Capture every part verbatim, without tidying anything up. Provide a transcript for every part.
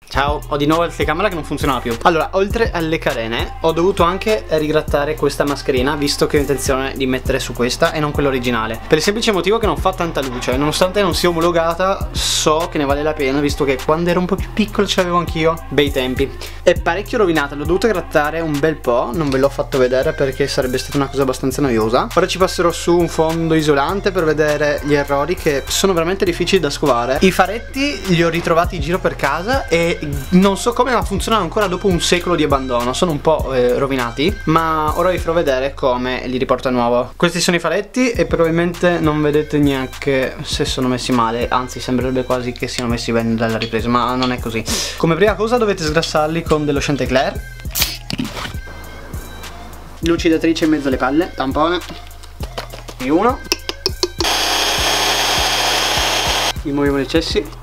Ciao, ho di nuovo la telecamera che non funzionava più. Allora, oltre alle carene ho dovuto anche rigrattare questa mascherina, visto che ho intenzione di mettere su questa e non quella originale, per il semplice motivo che non fa tanta luce. Nonostante non sia omologata, so che ne vale la pena, visto che quando ero un po' più piccolo ce l'avevo anch'io. Bei tempi. È parecchio rovinata, l'ho dovuta grattare un bel po'. Non ve l'ho fatto vedere perché sarebbe stata una cosa abbastanza noiosa. Ora ci passerò su un fondo isolante per vedere gli errori, che sono veramente difficili da scovare. I faretti li ho ritrovati in giro per casa e non so come, ma funzionano ancora dopo un secolo di abbandono. Sono un po' eh, rovinati, ma ora vi farò vedere come li riporto a nuovo. Questi sono i faretti e probabilmente non vedete neanche se sono messi male, anzi sembrerebbe quasi che siano messi bene dalla ripresa, ma non è così. Come prima cosa dovete sgrassarli con dello Chanticleer, lucidatrice in mezzo alle palle, tampone e uno, rimuoviamo gli eccessi.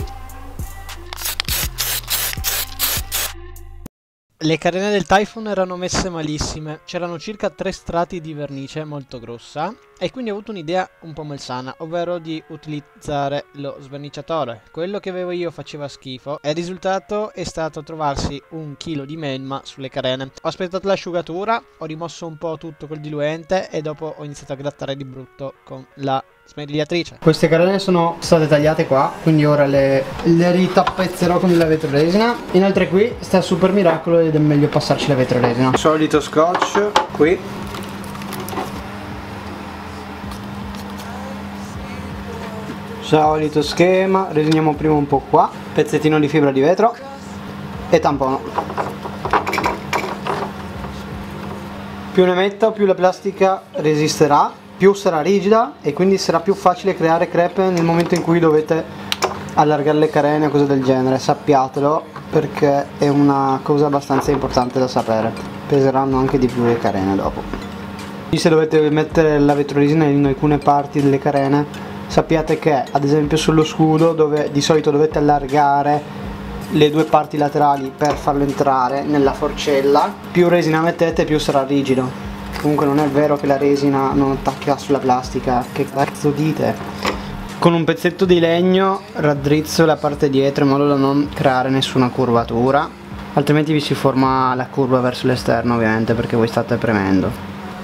Le carene del Typhoon erano messe malissime, c'erano circa tre strati di vernice molto grossa e quindi ho avuto un'idea un po' malsana, ovvero di utilizzare lo sverniciatore. Quello che avevo io faceva schifo e il risultato è stato trovarsi un chilo di melma sulle carene. Ho aspettato l'asciugatura, ho rimosso un po' tutto col diluente e dopo ho iniziato a grattare di brutto con la smerigliatrice. Queste carene sono state tagliate qua, quindi ora le, le ritappezzerò con la vetroresina. Inoltre qui sta il super miracolo ed è meglio passarci la vetroresina. Solito scotch qui, solito schema, resiniamo prima un po' qua, pezzettino di fibra di vetro e tampono. Più ne metto più la plastica resisterà, più sarà rigida e quindi sarà più facile creare crepe nel momento in cui dovete allargare le carene o cose del genere. Sappiatelo, perché è una cosa abbastanza importante da sapere. Peseranno anche di più le carene dopo. Se dovete mettere la vetroresina in alcune parti delle carene, sappiate che ad esempio sullo scudo, dove di solito dovete allargare le due parti laterali per farlo entrare nella forcella, più resina mettete più sarà rigido. Comunque non è vero che la resina non attacca sulla plastica, che cazzo dite? Con un pezzetto di legno raddrizzo la parte dietro in modo da non creare nessuna curvatura, altrimenti vi si forma la curva verso l'esterno, ovviamente, perché voi state premendo.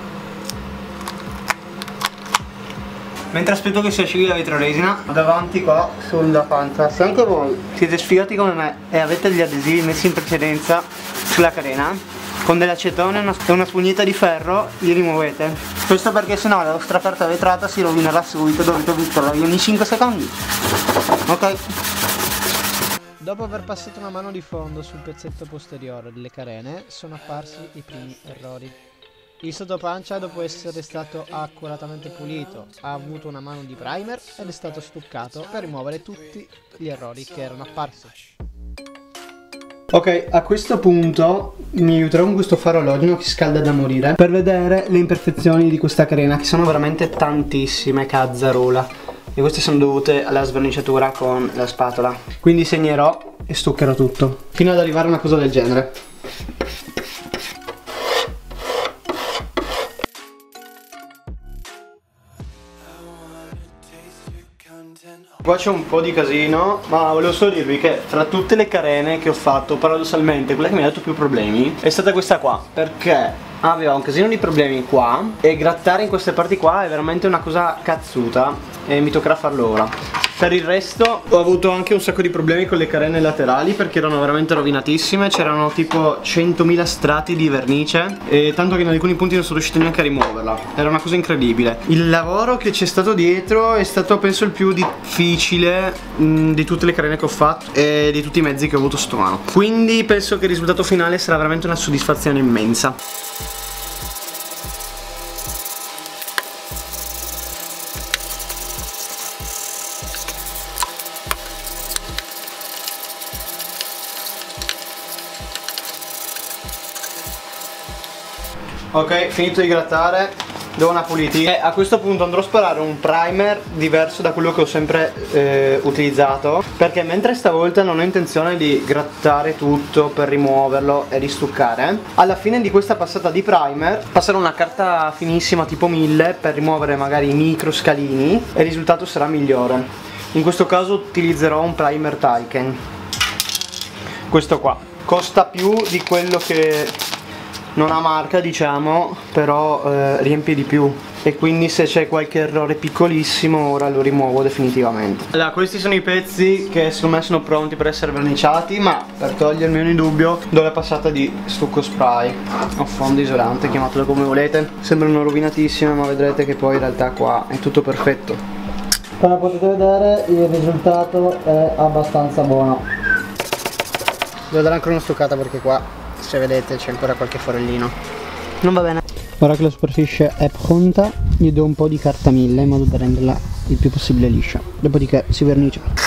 Mentre aspetto che si asciughi la vetroresina, davanti qua sulla pancia, se anche voi siete sfigati come me e avete gli adesivi messi in precedenza sulla carena, con dell'acetone e una spugnetta di ferro li rimuovete. Questo perché sennò la vostra carta vetrata si rovinerà subito, dovete buttarla via ogni cinque secondi. Ok. Dopo aver passato una mano di fondo sul pezzetto posteriore delle carene, sono apparsi i primi errori. Il sottopancia, dopo essere stato accuratamente pulito, ha avuto una mano di primer ed è stato stuccato per rimuovere tutti gli errori che erano apparsi. Ok, a questo punto mi aiuterò con questo faro alogeno che scalda da morire per vedere le imperfezioni di questa carena, che sono veramente tantissime, cazzarola, e queste sono dovute alla sverniciatura con la spatola. Quindi segnerò e stuccherò tutto fino ad arrivare a una cosa del genere. Qua c'è un po' di casino, ma volevo solo dirvi che fra tutte le carene che ho fatto, paradossalmente quella che mi ha dato più problemi è stata questa qua, perché aveva un casino di problemi qua e grattare in queste parti qua è veramente una cosa cazzuta e mi toccherà farlo ora. Per il resto ho avuto anche un sacco di problemi con le carene laterali, perché erano veramente rovinatissime. C'erano tipo centomila strati di vernice, e tanto che in alcuni punti non sono riuscito neanche a rimuoverla. Era una cosa incredibile. Il lavoro che c'è stato dietro è stato, penso, il più difficile mh, di tutte le carene che ho fatto e di tutti i mezzi che ho avuto sotto mano. Quindi penso che il risultato finale sarà veramente una soddisfazione immensa. Ok, finito di grattare, do una pulitina e a questo punto andrò a sparare un primer diverso da quello che ho sempre eh, utilizzato, perché mentre stavolta non ho intenzione di grattare tutto per rimuoverlo e ristuccare, alla fine di questa passata di primer passerò una carta finissima tipo mille per rimuovere magari i micro scalini e il risultato sarà migliore. In questo caso utilizzerò un primer Taiken. questo qua. Costa più di quello che non ha marca, diciamo, però eh, riempie di più. E quindi se c'è qualche errore piccolissimo ora lo rimuovo definitivamente. Allora, questi sono i pezzi che secondo me sono pronti per essere verniciati, ma per togliermi ogni dubbio do la passata di stucco spray o fondo isolante, chiamatelo come volete. Sembrano rovinatissime, ma vedrete che poi in realtà qua è tutto perfetto. Come potete vedere il risultato è abbastanza buono. Devo dare ancora una stuccata perché qua, se vedete, c'è ancora qualche forellino. Non va bene. Ora che la superficie è pronta, gli do un po' di carta mille in modo da renderla il più possibile liscia. Dopodiché si vernicia.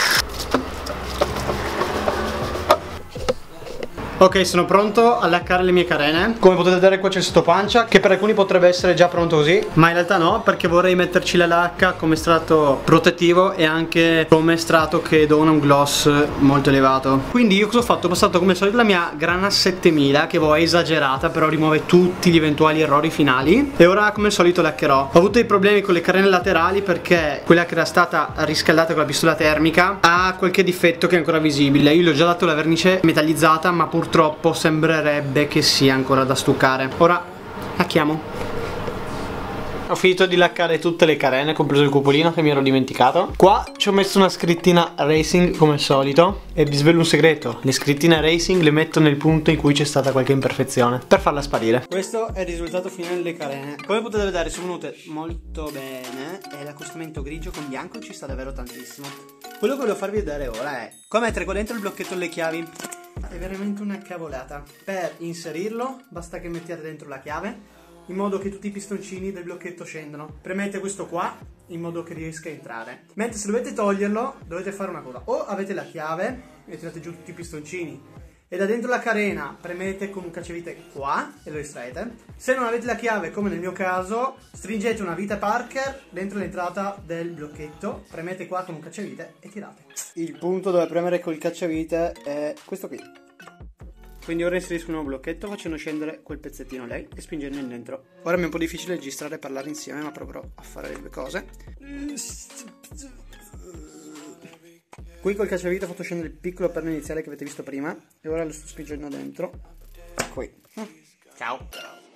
Ok, sono pronto a laccare le mie carene. Come potete vedere qua c'è il sottopancia, che per alcuni potrebbe essere già pronto così, ma in realtà no, perché vorrei metterci la lacca come strato protettivo e anche come strato che dona un gloss molto elevato. Quindi io cosa ho fatto? Ho passato come al solito la mia Grana settemila, che voi è esagerata, però rimuove tutti gli eventuali errori finali. E ora come al solito laccherò. Ho avuto dei problemi con le carene laterali perché quella che era stata riscaldata con la pistola termica ha qualche difetto che è ancora visibile. Io gli ho già dato la vernice metallizzata, ma purtroppo Purtroppo sembrerebbe che sia ancora da stuccare. Ora lacchiamo. Ho finito di laccare tutte le carene, compreso il cupolino che mi ero dimenticato. Qua ci ho messo una scrittina Racing come al solito. E vi svelo un segreto: le scrittine Racing le metto nel punto in cui c'è stata qualche imperfezione, per farla sparire. Questo è il risultato finale delle carene. Come potete vedere sono venute molto bene e l'accostamento grigio con bianco ci sta davvero tantissimo. Quello che voglio farvi vedere ora è come mettere qua dentro il blocchetto delle chiavi. È veramente una cavolata. Per inserirlo basta che mettiate dentro la chiave in modo che tutti i pistoncini del blocchetto scendano. Premete questo qua in modo che riesca a entrare. Mentre se dovete toglierlo dovete fare una cosa: o avete la chiave e tirate giù tutti i pistoncini e da dentro la carena premete con un cacciavite qua e lo estraete. Se non avete la chiave, come nel mio caso, stringete una vite Parker dentro l'entrata del blocchetto, premete qua con un cacciavite e tirate. Il punto dove premere col cacciavite è questo qui. Quindi ora inserisco un nuovo blocchetto facendo scendere quel pezzettino lei e spingendo in dentro. Ora mi è un po' difficile registrare e parlare insieme, ma proverò a fare le due cose. Qui col cacciavite ho fatto scendere il piccolo perno iniziale che avete visto prima e ora lo sto spingendo dentro. Qui. Ciao.